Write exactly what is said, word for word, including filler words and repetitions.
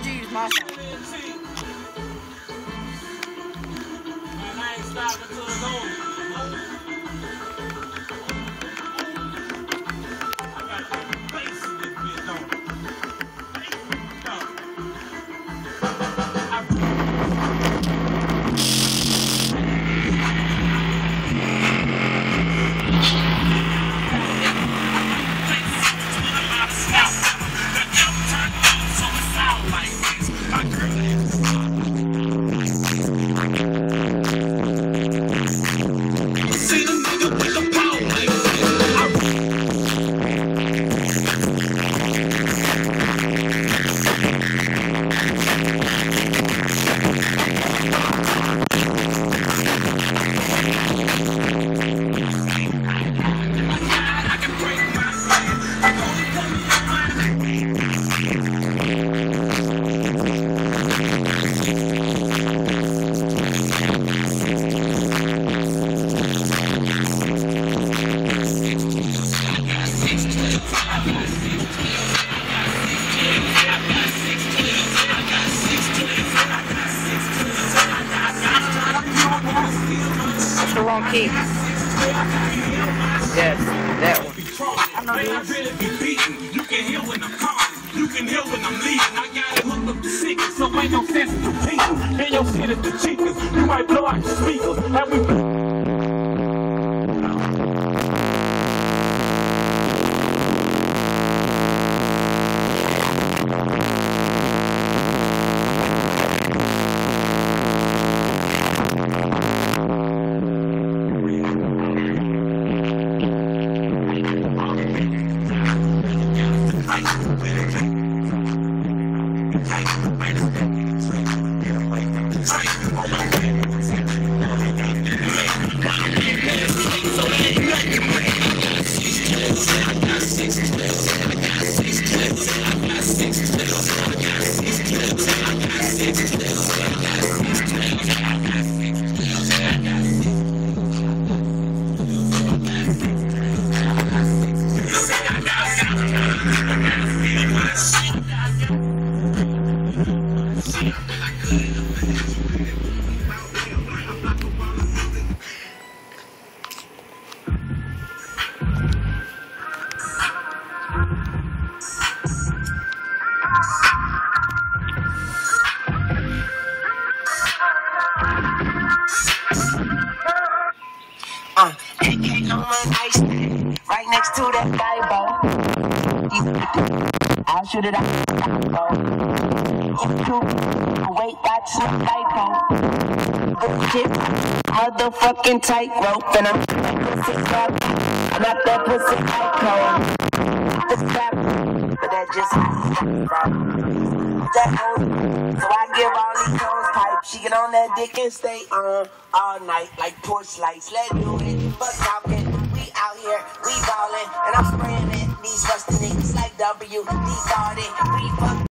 you use my song? I ain't stopping till it's over. I got that bass in this bitch, don't I? That's the wrong key. Yes, that one. I know this. You can hear when I'm calling. You can hear when I'm leaving. I got it hooked up to secret, so ain't no sense to people. And your shit is the cheapest. You might blow out your speakers. And we Uh, A K on my ice, right next to that guy, bo. I'll shoot it out, bo. Wait, that's my typo. Good shit, motherfucking tightrope, and I'm that pussy crap. I'm not that pussy psycho. This crap, but that just that old. So I give all these hoes pipe. She get on that dick and stay on all night like porch lights. Let's do it, but talking. We out here, we ballin', and I'm spraying it. These rusty niggas like W. D. Garden, we fuck.